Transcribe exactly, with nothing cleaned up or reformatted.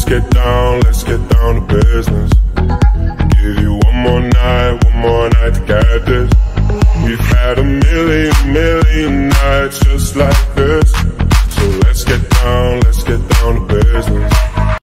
get down, let's get down to business. Give you one more night, one more night to get this. We've had a million, million nights just like this. So let's get down, let's get down to business.